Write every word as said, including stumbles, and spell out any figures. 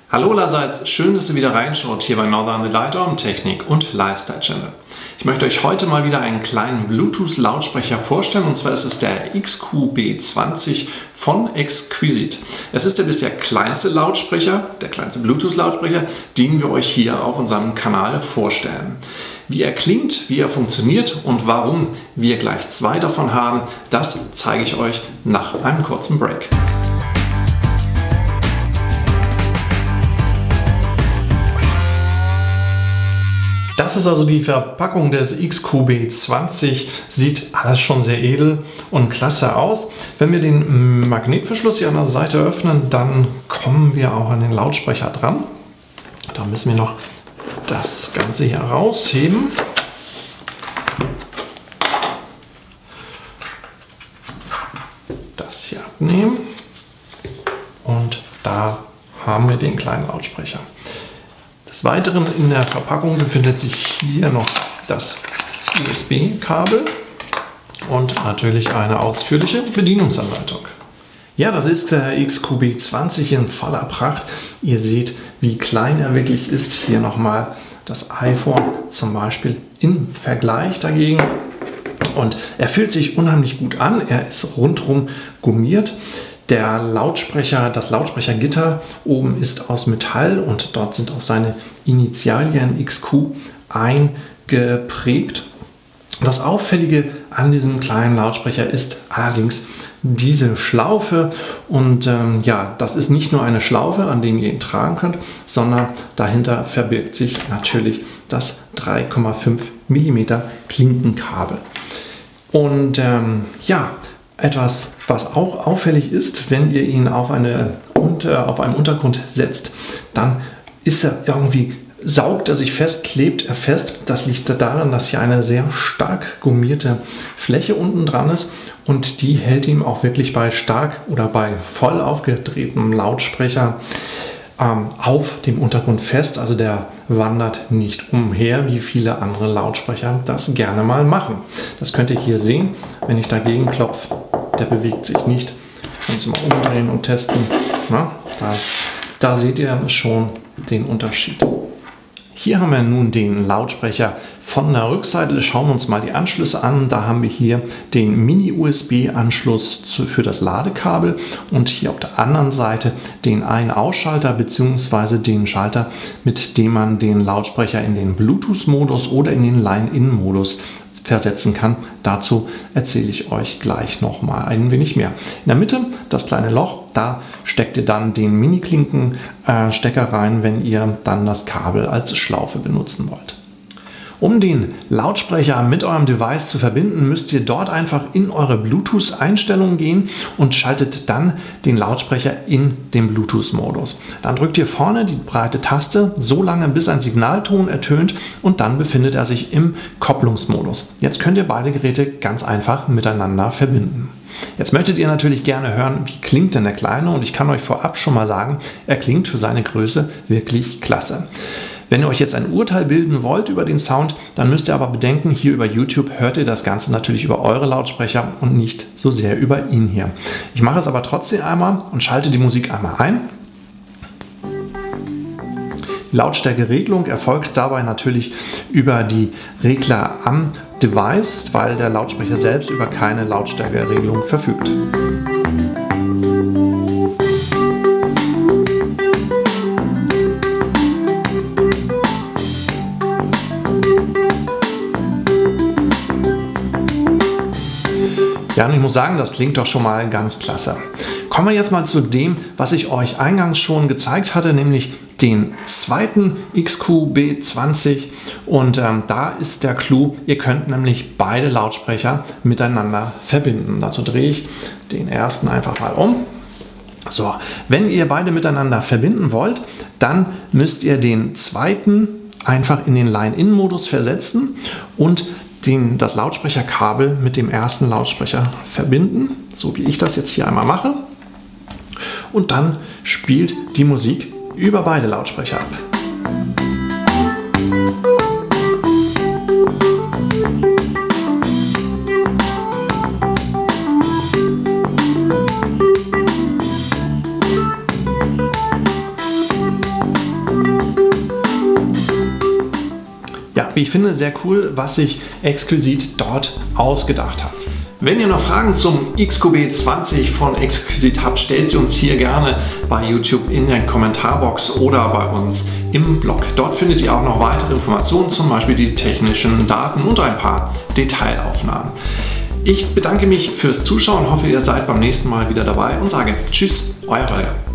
Hallo allerseits, schön, dass ihr wieder reinschaut hier bei Northern Delight Eurem Technik- und Lifestyle-Channel. Ich möchte euch heute mal wieder einen kleinen Bluetooth-Lautsprecher vorstellen, und zwar ist es der X Q B zwanzig von Exquisite. Es ist der bisher kleinste Lautsprecher, der kleinste Bluetooth-Lautsprecher, den wir euch hier auf unserem Kanal vorstellen. Wie er klingt, wie er funktioniert und warum wir gleich zwei davon haben, das zeige ich euch nach einem kurzen Break. Das ist also die Verpackung des X Q B zwanzig, sieht alles schon sehr edel und klasse aus. Wenn wir den Magnetverschluss hier an der Seite öffnen, dann kommen wir auch an den Lautsprecher dran. Da müssen wir noch das Ganze hier rausheben. Das hier abnehmen und da haben wir den kleinen Lautsprecher. Des Weiteren in der Verpackung befindet sich hier noch das U S B-Kabel und natürlich eine ausführliche Bedienungsanleitung. Ja, das ist der X Q B zwanzig in voller Pracht. Ihr seht, wie klein er wirklich ist. Hier nochmal das iPhone zum Beispiel im Vergleich dagegen. Und er fühlt sich unheimlich gut an. Er ist rundherum gummiert. Der Lautsprecher, das Lautsprechergitter oben ist aus Metall und dort sind auch seine Initialien X Q eingeprägt. Das Auffällige an diesem kleinen Lautsprecher ist allerdings diese Schlaufe, und ähm, ja, das ist nicht nur eine Schlaufe, an der ihr ihn tragen könnt, sondern dahinter verbirgt sich natürlich das drei Komma fünf Millimeter Klinkenkabel. Und ähm, ja, etwas, was auch auffällig ist, wenn ihr ihn auf, eine, unter, auf einen Untergrund setzt, dann ist er irgendwie, saugt er sich fest, klebt er fest. Das liegt daran, dass hier eine sehr stark gummierte Fläche unten dran ist, und die hält ihm auch wirklich bei stark oder bei voll aufgedrehtem Lautsprecher ähm, auf dem Untergrund fest. Also der wandert nicht umher, wie viele andere Lautsprecher das gerne mal machen. Das könnt ihr hier sehen, wenn ich dagegen klopfe. Der bewegt sich nicht. Kannst du mal umdrehen und testen. Na, das, da seht ihr schon den Unterschied. Hier haben wir nun den Lautsprecher von der Rückseite. Schauen wir uns mal die Anschlüsse an. Da haben wir hier den Mini-U S B-Anschluss für das Ladekabel und hier auf der anderen Seite den Ein-Ausschalter bzw. den Schalter, mit dem man den Lautsprecher in den Bluetooth-Modus oder in den Line-In-Modus versetzen kann. Dazu erzähle ich euch gleich noch mal ein wenig mehr. In der Mitte das kleine Loch, da steckt ihr dann den Mini-Klinken-Stecker rein, wenn ihr dann das Kabel als Schlaufe benutzen wollt. Um den Lautsprecher mit eurem Device zu verbinden, müsst ihr dort einfach in eure Bluetooth-Einstellungen gehen und schaltet dann den Lautsprecher in den Bluetooth-Modus. Dann drückt ihr vorne die breite Taste so lange, bis ein Signalton ertönt, und dann befindet er sich im Kopplungsmodus. Jetzt könnt ihr beide Geräte ganz einfach miteinander verbinden. Jetzt möchtet ihr natürlich gerne hören, wie klingt denn der Kleine, und ich kann euch vorab schon mal sagen, er klingt für seine Größe wirklich klasse. Wenn ihr euch jetzt ein Urteil bilden wollt über den Sound, dann müsst ihr aber bedenken, hier über YouTube hört ihr das Ganze natürlich über eure Lautsprecher und nicht so sehr über ihn hier. Ich mache es aber trotzdem einmal und schalte die Musik einmal ein. Die Lautstärkeregelung erfolgt dabei natürlich über die Regler am Device, weil der Lautsprecher selbst über keine Lautstärkeregelung verfügt. Ja, und ich muss sagen, das klingt doch schon mal ganz klasse. Kommen wir jetzt mal zu dem, was ich euch eingangs schon gezeigt hatte, nämlich den zweiten X Q B zwanzig. Und ähm, da ist der Clou, ihr könnt nämlich beide Lautsprecher miteinander verbinden. Dazu drehe ich den ersten einfach mal um. So, wenn ihr beide miteinander verbinden wollt, dann müsst ihr den zweiten einfach in den Line-In-Modus versetzen und Den, das Lautsprecherkabel mit dem ersten Lautsprecher verbinden, so wie ich das jetzt hier einmal mache. Und dann spielt die Musik über beide Lautsprecher ab. wie ich finde, sehr cool, was sich Exquisit dort ausgedacht hat. Wenn ihr noch Fragen zum X Q B zwanzig von Exquisit habt, stellt sie uns hier gerne bei YouTube in der Kommentarbox oder bei uns im Blog. Dort findet ihr auch noch weitere Informationen, zum Beispiel die technischen Daten und ein paar Detailaufnahmen. Ich bedanke mich fürs Zuschauen, hoffe, ihr seid beim nächsten Mal wieder dabei und sage Tschüss, euer Holger.